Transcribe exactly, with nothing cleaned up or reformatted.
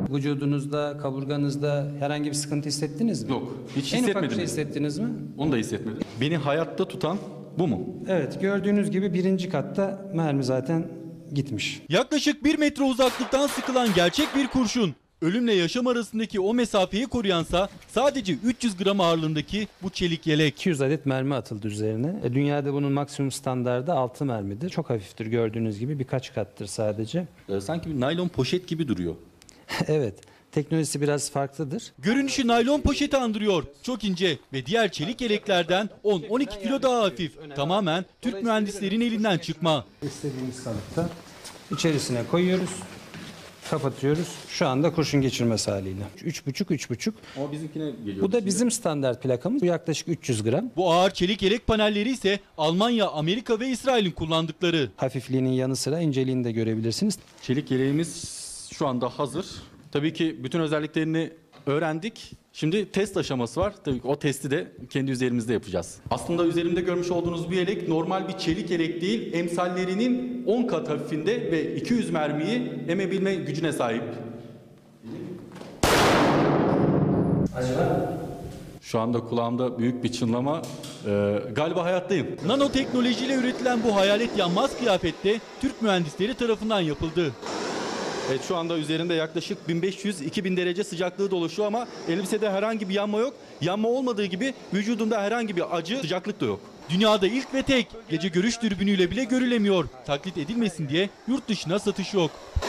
Vücudunuzda, kaburganızda herhangi bir sıkıntı hissettiniz mi? Yok, hiç En ufak hissetmedim. bir şey hissettiniz mi? Onu da hissetmedim. Beni hayatta tutan bu mu? Evet, gördüğünüz gibi birinci katta mermi zaten gitmiş. Yaklaşık bir metre uzaklıktan sıkılan gerçek bir kurşun. Ölümle yaşam arasındaki o mesafeyi koruyansa sadece üç yüz gram ağırlığındaki bu çelik yelek. iki yüz adet mermi atıldı üzerine. E, dünyada bunun maksimum standardı altı mermidir. Çok hafiftir gördüğünüz gibi, birkaç kattır sadece. Ee, sanki bir naylon poşet gibi duruyor. Evet, teknolojisi biraz farklıdır. Görünüşü naylon poşeti andırıyor. Çok ince ve diğer çelik yeleklerden on on iki kilo daha hafif. Tamamen Türk mühendislerin elinden çıkma. İstediğimiz kalıpta içerisine koyuyoruz, kapatıyoruz. Şu anda kurşun geçirmesi haliyle. üç buçuk üç buçuk. Ama bizimkine geliyor. Bu da bizim standart plakamız. Bu yaklaşık üç yüz gram. Bu ağır çelik yelek panelleri ise Almanya, Amerika ve İsrail'in kullandıkları. Hafifliğinin yanı sıra inceliğini de görebilirsiniz. Çelik yeleğimiz şu anda hazır. Tabii ki bütün özelliklerini öğrendik. Şimdi test aşaması var. Tabii ki o testi de kendi üzerimizde yapacağız. Aslında üzerimde görmüş olduğunuz bu yelek normal bir çelik yelek değil. Emsallerinin on kat hafifinde ve iki yüz mermiyi emebilme gücüne sahip. Acaba? Şu anda kulağımda büyük bir çınlama. Ee, galiba hayattayım. Nanoteknolojiyle üretilen bu hayalet yanmaz kıyafette Türk mühendisleri tarafından yapıldı. Evet, şu anda üzerinde yaklaşık bin beş yüz iki bin derece sıcaklığı dolaşıyor ama elbisede herhangi bir yanma yok. Yanma olmadığı gibi vücudumda herhangi bir acı, sıcaklık da yok. Dünyada ilk ve tek, gece görüş dürbünüyle bile görülemiyor. Taklit edilmesin diye yurt dışına satış yok.